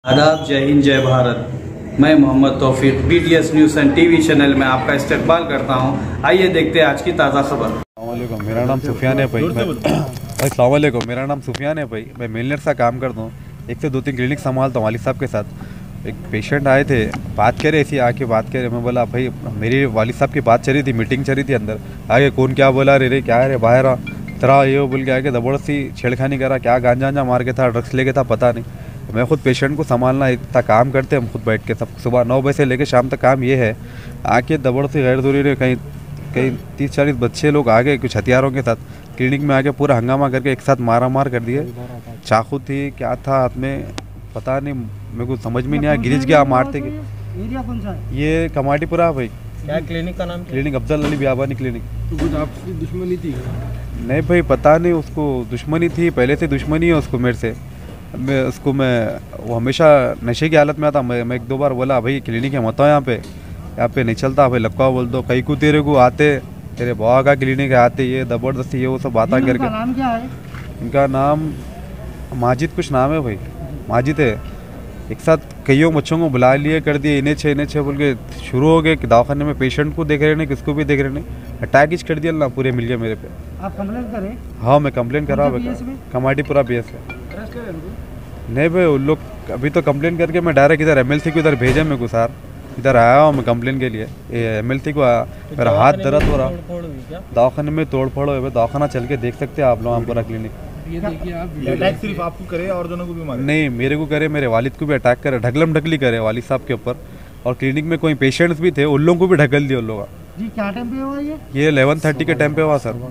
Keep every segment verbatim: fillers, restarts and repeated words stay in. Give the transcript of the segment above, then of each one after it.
आदाब, जय हिंद, जय भारत। मैं Mohammed Taufiq BTS news and TV channel में आपका इस्तेकबाल करता हूं। आइए देखते हैं आज की ताज़ा खबर। अस्सलामुअलैकुम, मेरा नाम सुफियान है भाई। अस्सलामुअलैकुम, मेरा नाम सुफियान है भाई। मैं मिलनर सा काम करता हूँ। एक से दो तीन क्लिनिक संभालता हूँ वालिद साहब के साथ। एक पेशेंट आए थे, बात करे ऐसी आके बात करे। मैं बोला भाई मेरी वालिद साहब की बात चल रही थी, मीटिंग चल रही थी अंदर। आगे कौन क्या बोला, रे रे क्या है रे बाहर आ तरह ये वो बोल के आगे ज़बरदस्ती छेड़खानी करा। क्या गांजा वांजा मार के था, ड्रग्स लेके था, पता नहीं। मैं खुद पेशेंट को संभालना इतना काम करते हैं हम खुद बैठ के। सब सुबह नौ बजे से लेकर शाम तक काम ये है। आके ज़बरदस्ती गैर ज़रूरी कहीं कहीं तीस चालीस बच्चे लोग आ गए कुछ हथियारों के साथ क्लिनिक में आके पूरा हंगामा करके एक साथ मारा मार कर दिए। चाकू थी, क्या था हाथ में पता नहीं, मेरे को समझ में नहीं आया। गिरिज गया मारते के। एरिया कौन सा है? ये कमाटीपुरा भाई। क्या क्लिनिक का नाम? Clinic Afzal Ali Biyabani clinic. तो कुछ आपसी दुश्मनी थी? नहीं भाई पता नहीं, उसको दुश्मनी थी पहले से, दुश्मनी है उसको मेरे से। मैं उसको मैं वो हमेशा नशे की हालत में आता। मैं, मैं एक दो बार बोला भाई क्लिनिक है मत आओ यहाँ पे, यहाँ पे नहीं चलता भाई, लपका बोल दो। कई को तेरे को आते तेरे बुआ का क्लिनिक है आते, ये ज़बरदस्ती ये वो सब बातें करके। इनका नाम क्या है? इनका नाम माजिद कुछ नाम है भाई, माजिद है। एक साथ कईयों बच्चों को बुला लिए, कर दिए इन्हें छः इन्हें छः बोल के शुरू हो गए कि दवाखाने में पेशेंट को देख रहे नहीं, किसको भी देख रहे नहीं। अटैक ही कर दिया ना पूरे मिल गया मेरे पे। आप कंप्लेन करें? हाँ मैं कंप्लेन करा हुआ कमाटीपुरा पी एस में। नहीं भाई उन लोग अभी तो कंप्लेन करके मैं डायरेक्ट इधर एमएलसी को इधर भेजा मेरे को सर। इधर आया हूँ मैं कंप्लेन के लिए। एमएलसी को आया, मेरा हाथ दर्द हो रहा। दवाखाने में तोड़ फोड़ हो, दवाखाना चल के देख सकते हैं आप लोग पूरा क्लिनिक। ये देखिए आप, अटैक सिर्फ आपको करे और दोनों को भी मारे? नहीं मेरे को करे, मेरे वालिद को भी अटैक करे, ढकलम ढकली करे वालिद साहब के ऊपर। और क्लिनिक में कोई पेशेंट्स भी थे, उन लोगों को भी ढकल दिया उन लोग। जी क्या टाइम पे हुआ ये? ये इलेवन थर्टी के टाइम पे हुआ सर।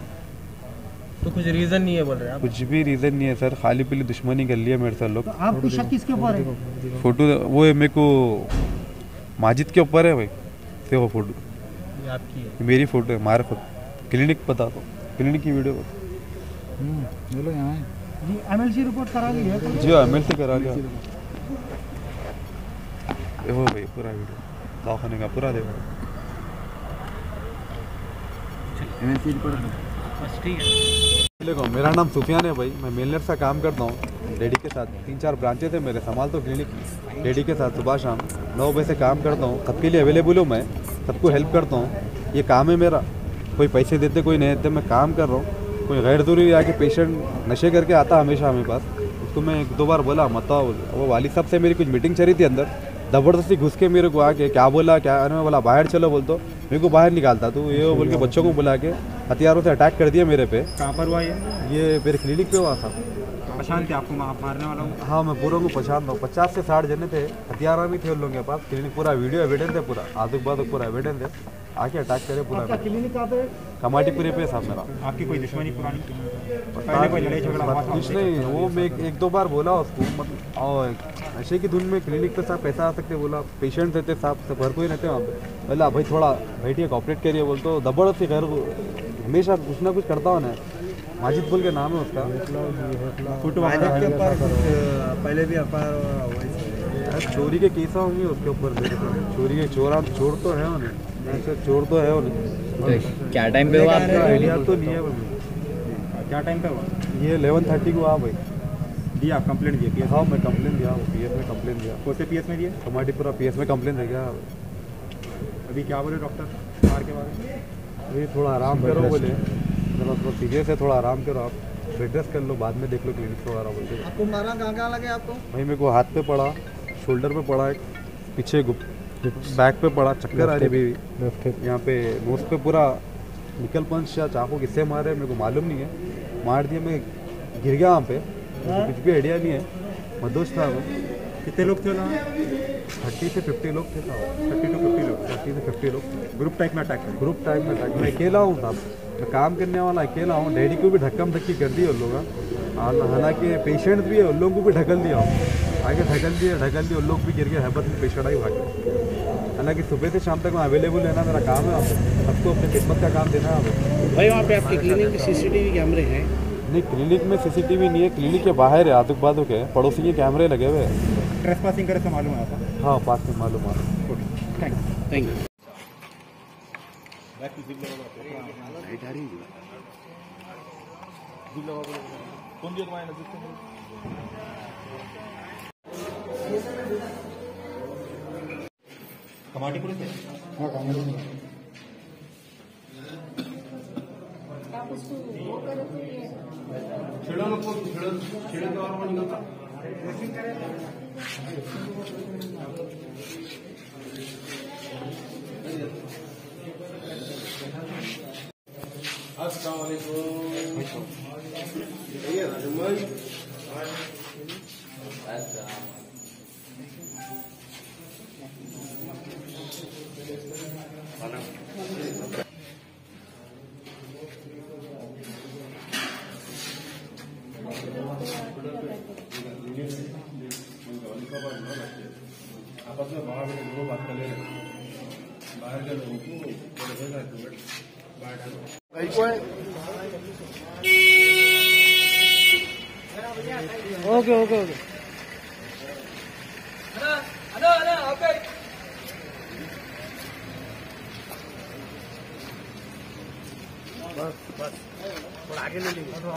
तो कुछ रीजन नहीं है बोल रहे हैं आप? कुछ भी रीजन नहीं है सर, खाली पीली दुश्मनी कर लिया मेरे से लोग। तो आपकी शक किसके ऊपर है? फोटो वो है मेरे को माजिद के ऊपर है भाई। देखो फोटो ये आपकी है? मेरी फोटो है, मारे खुद क्लिनिक बता दो, क्लिनिक की वीडियो। बोलो यहाँ है जी। एमएलसी रिपोर्ट करा ली है? जी हाँ एमएलसी करा लिया। देखो भाई पूरा वीडियो दवाखाने का पूरा देखो। एमएलसी रिपोर्ट बस ठीक है। देखो मेरा नाम सुफियान है भाई। मैं मिलनर सा काम करता हूँ डैडी के साथ। तीन चार ब्रांचेस है मेरे, संभाल तो क्लिनिक डैडी के साथ। सुबह शाम नौ बजे से काम करता हूँ, सबके लिए अवेलेबल हूँ मैं, सबको हेल्प करता हूँ। ये काम है मेरा, कोई पैसे देते कोई नहीं देते, मैं काम कर रहा हूँ। कोई गैर ज़रूरी आके पेशेंट नशे करके आता हमेशा हमें पास, उसको मैं एक दो बार बोला मत आओ। वो वालिद साहब से मेरी कुछ मीटिंग चल रही थी अंदर, ज़बरदस्ती घुस के मेरे को आके क्या बोला क्या, अरे मैं बोला बाहर चलो बोल तो मेरे को बाहर निकालता तू ये बोल के बच्चों को बुला के हथियारों से अटैक कर दिया मेरे पे। कहाँ पर हुआ ये? ये मेरे क्लिनिक पे हुआ था। पहचान थे आपको मारने वाला हूँ? हाँ मैं पूरा को पहचानता हूँ। पचास से साठ जने थे, हथियार भी थे उन लोगों के पास। क्लिनिक पूरा वीडियो एविडेंस है, पूरा आदुक बादुक पूरा एविडेंस है। आके अटैक करे पूरा। आपका क्लिनिक कहाँ पे? कमाटीपुरे पे साहब मेरा। आपकी कोई दुश्मनी पुरानी? पहले कोई लड़ाई झगड़ा हुआ था? कुछ नहीं, वो मैं एक, एक दो बार बोला उसको मतलब और नशे की धुन में क्लिनिक पे साहब पैसा आ सकते बोला, पेशेंट रहते साहब सब भर कोई रहते वहाँ पे। बोला भाई थोड़ा बैठिए कॉपरेट करिए बोल तो ज़बरदस्ती खैर हमेशा कुछ ना कुछ करता हूँ ना। माजिद बोल के नाम है उसका। फोटो के ऊपर पहले भी अफआर चोरी के केस होंगे उसके ऊपर मेरे को। चोरी के चोरा चोर तो है उन्हें, चोर तो है उन्हें। क्या टाइम पे हुआ आपका? आइडिया तो नहीं है। क्या टाइम पे हुआ? ये इलेवन थर्टी को आ भाई। दिया आप कंप्लेंट दिए? हाँ मैं कंप्लेन दिया, पीएस में कंप्लेन दिया। कौन से पीएस में दिए? कमाटीपुरा पीएस में कंप्लेन दे गया। अभी क्या बोले डॉक्टर मार के बारे में? अभी थोड़ा आराम करो बोले, जरा थोड़ा सीरियस है, थोड़ा आराम करो आप, बेड रेस्ट कर लो, बाद में देख लो क्लिनिक वगैरह बोल के। आपको मारा कहाँ कहाँ लगे आपको? भाई मेरे को हाथ पे पड़ा, शोल्डर पे पड़ा, एक पीछे बैक पे पड़ा, चक्कर आ रही अभी यहाँ पे, नोज पे पूरा निकल पंच या चाकू किससे मारे मेरे को मालूम नहीं है। मार दिया, मैं गिर गया वहाँ पे, कुछ भी आइडिया नहीं है। मदोश था वो। कितने लोग थे वहाँ? थर्टी से फिफ्टी लोग थे साहब। थर्टी टू फिफ्टी लोग? थर्टी से फिफ्टी लोग ग्रुप टाइप में अटैक है? ग्रुप टाइप में अटैक। मैं अकेला हूँ साहब, मैं काम करने वाला अकेला हूँ। डैडी को भी धक्कम धक्की कर दी उन लोगों का, हालांकि पेशेंट भी है उन लोगों को भी ढकल दिया, आगे ढकल दिया ढकल दिया उन लोग भी गिर गए, हैबत में पेशेंट आई भाग। हालांकि सुबह से शाम तक मैं अवेलेबल है ना, मेरा काम है सबको अपनी खिदमत का काम देना है। भाई वहाँ पे आपके क्लिनिक में सीसीटीवी कैमरे हैं? नहीं क्लिनिक में सीसीटीवी नहीं है, क्लिनिक के बाहर है, आदुक बादुक है, पड़ोसी के कैमरे लगे हुए हैं। ट्रेसपासिंग करे से मालूम है आपको? हाँ पास में मालूम है। Thank you. Thank you. कौन दिया तुम्हारे नजदीक से? कमाटी पुलिस है। हाँ कांग्रेस में आप उसको वो करो तो ये छेड़ो ना को छेड़ो छेड़ो के और वो निकलता अस्सलाम वालेकुम ये राजमल अच्छा आपस में बाहर में लोग बात कर ले रहे बाहर के लोगों को ओके ओके ओके बस बस थोड़ा आगे ले लीजिए